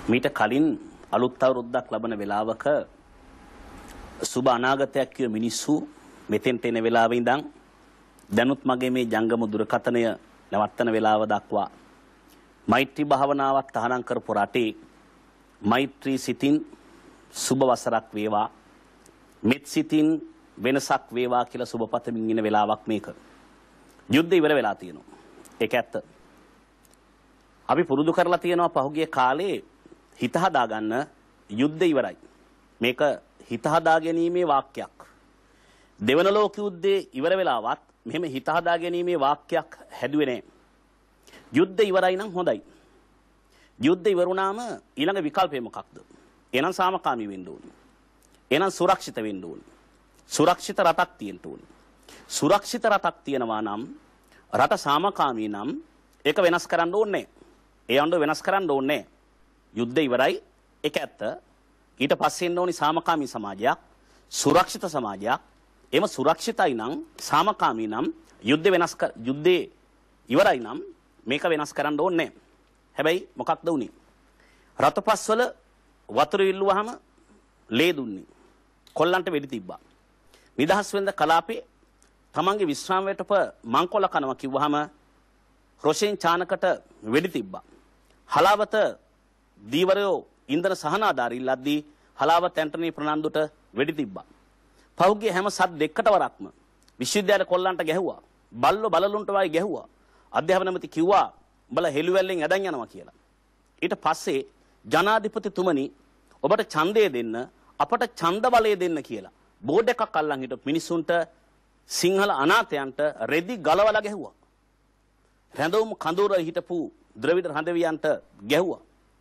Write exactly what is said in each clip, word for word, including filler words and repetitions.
මීට කලින් අලුත් අවුරුද්දක් ලබන වෙලාවක සුබ අනාගතයක් කිය මිනිස්සු මෙතෙන්ට එන වෙලාවෙ ඉඳන් දැනුත් මගේ මේ ජංගම දුරකථනය නවත්තන වෙලාව දක්වා මෛත්‍රී භාවනාවක් තහනම් කරපු රටේ මෛත්‍රී සිතින් සුබ වසරක් වේවා මෙත් සිතින් වෙනසක් වේවා කියලා සුබ පතමින් ඉන්න වෙලාවක් මේක. යුද්ධය ඉවර වෙලා තියෙනවා. ඒක ඇත්ත. අපි පුරුදු කරලා තියෙනවා පහුගිය කාලේ හිත හදා ගන්න යුද්ධය ඉවරයි. මේක හිත හදා ගැනීමේ වාක්‍යයක්. දෙවන ලෝක යුද්ධේ ඉවර වෙලාවත් මෙහෙම හිත හදා ගැනීමේ වාක්‍යයක් හැදුවේ නැහැ. යුද්ධය ඉවරයි නම් හොඳයි. යුද්ධය ඉවරුණාම ඊළඟ විකල්පය මොකක්ද? එහෙනම් සාමකාමී වෙන්න ඕනේ. එහෙනම් සුරක්ෂිත වෙන්න ඕනේ. සුරක්ෂිත රටක් තියෙන්න ඕනේ. සුරක්ෂිත රටක් තියෙනවා නම් රට සාමකාමී නම් ඒක වෙනස් කරන්න ඕනේ. ඒ අඬ වෙනස් කරන්න ඕනේ. යුද්ධය ඉවරයි. ඒක ඇත්ත. ඊට පස්සේ එන්න ඕනි සාමකාමී සමාජයක්, සුරක්ෂිත සමාජයක්. එම සුරක්ෂිතයි නම් සාමකාමී නම් යුද්ධ වෙනස් කර යුද්ධේ ඉවරයි නම් මේක වෙනස් කරන්න ඕනේ. හැබැයි මොකක්ද උනේ? රතපස්වල වතුර ඉල්ලුවාම ලේ දුන්නේ. කොල්ලන්ට වෙඩි තිබ්බා. නිදහස් වෙනද කලාපේ තමන්ගේ විශ්‍රාම වේටප මංකොල්ල කනවා කිව්වහම රොෂෙන් චානකට වෙඩි තිබ්බා. හලාවත දීවරයෝ ඉන්ධන සහනාධාර ඉල්ලද්දී හලාවත ඇන්ටනි ප්‍රනාන්දුට වෙඩි තිබ්බා. පහුගිය හැම සත් දෙකකට වරක්ම විශ්වවිද්‍යාල කොල්ලන්ට ගැහුවා. බල්ලෝ බලලුන්ට වයි ගැහුවා. අධ්‍යාපන මැති කිව්වා උඹලා හෙළුවැල්ලෙන් ඇදන් යනවා කියලා. ඊට පස්සේ ජනාධිපතිතුමනි ඔබට ඡන්දය දෙන්න අපට ඡන්ද බලය දෙන්න කියලා බෝඩ් එකක් අල්ලන් හිටපු මිනිසුන්ට සිංහල අනාථයන්ට රෙදි ගලවලා ගැහුවා. රැඳවුම් කඳවුර හිටපු ද්‍රවිඩ රඳවියන්ට ගැහුවා.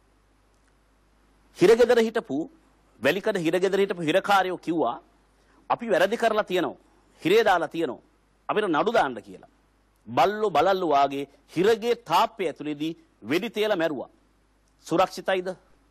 හිරගෙදර හිටපු වැලිකඩ හිරගෙදර හිටපු හිරකාරයෝ කිව්වා අපි වැරදි කරලා තියෙනවා. හිරේ දාලා තියෙනවා. අපිට නඩු දාන්න කියලා. බල්ලෝ බලල්ලෝ වාගේ හිරගේ තාප්පය ඇතුලේදී වෙඩි තියලා මැරුවා. සුරක්ෂිතයිද?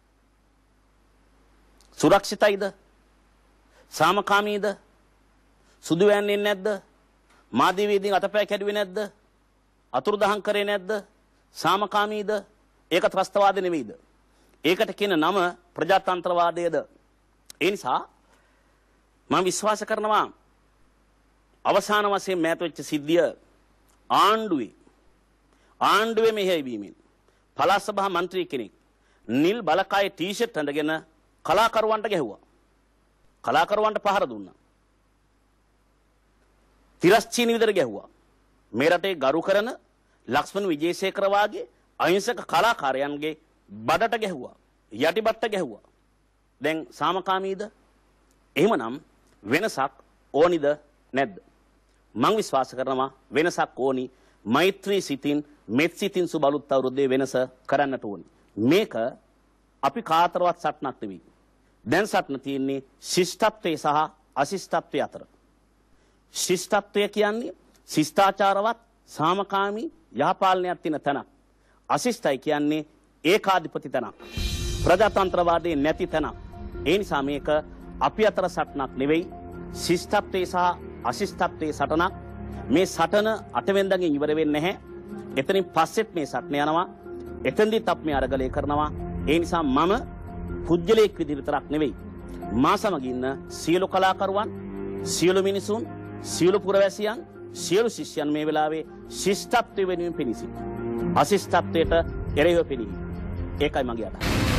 සුරක්ෂිතයිද? සාමකාමීද? සුදු වැන්නේ නැද්ද? මාධ්‍යවේදීන් අතපය කැඩුවේ නැද්ද? අතුරුදහන් කරේ නැද්ද? සාමකාමීද? ඒක ත්‍රස්තවාද නෙවෙයිද? ඒකට කියන නම ප්‍රජාතන්ත්‍රවාදයේද? ඒ නිසා මම විශ්වාස කරනවා අවසාන වශයෙන් මෑත වෙච්ච සිද්ධිය ආණ්ඩුවේ ආණ්ඩුවේ මෙහෙයවීමෙන් පළාත් සභා මන්ත්‍රී කෙනෙක් නිල් බලකායේ ටී-ෂර්ට් අඳගෙන කලාකරුවන්ට ගැහුවා. කලාකරුවන්ට පහර දුන්නා. තිරස්චීනි විතර ගැහුවා. මේ රටේ ගරු කරන ලක්ෂ්මන් විජේසේකර වාගේ අහිංසක කලාකාරයන්ගේ බඩට ගැහුවා. යටිබට්ට ගැහුවා. දැන් සාමකාමීද? එහෙමනම් වෙනසක් ඕනිද නැද්ද? මම විශ්වාස කරනවා වෙනසක් ඕනි. මෛත්‍රී සිතින් මෙත් සිතින් සුබ අලුත් අවුරුද්දේ වෙනස කරන්නට ඕනි. මේක අපි කාතරවත් සටනක් නෙවෙයි. දැන් සටන තියෙන්නේ ශිෂ්ටත්වයේ සහ අශිෂ්ටත්වයේ අතර. ශිෂ්ටත්වය කියන්නේ ශිෂ්ටාචාරවත් සාමකාමී යහපාලනයක් තියෙන තැනක්. අශිෂ්ටයි කියන්නේ ඒකාධිපති තැනක්. ප්‍රජාතන්ත්‍රවාදයේ නැති තැනක්. ඒ නිසා මේක අපි අතර සටනක් නෙවෙයි. ශිෂ්ටත්වයේ සහ අශිෂ්ටත්වයේ සටනක්. මේ සටන අටවෙනිදාගෙන් ඉවර වෙන්නේ නැහැ. එතනින් පස්සෙත් මේ සටන යනවා. එතෙන්දිත් අපි මේ අරගලය කරනවා. ඒ නිසා මම පුජ්‍යලයක් විදිහට විතරක් නෙවෙයි. මා සමග ඉන්න සියලු කලාකරුවන්, සියලු මිනිසුන්, සියලු පුරවැසියන්, සියලු ශිෂ්‍යයන් මේ වෙලාවේ ශිෂ්ටත්වයේ වෙනුවෙන් පිණිසි. අශිෂ්ටත්වයට එරෙහිව පිණිහි. ඒකයි මගේ අදහස.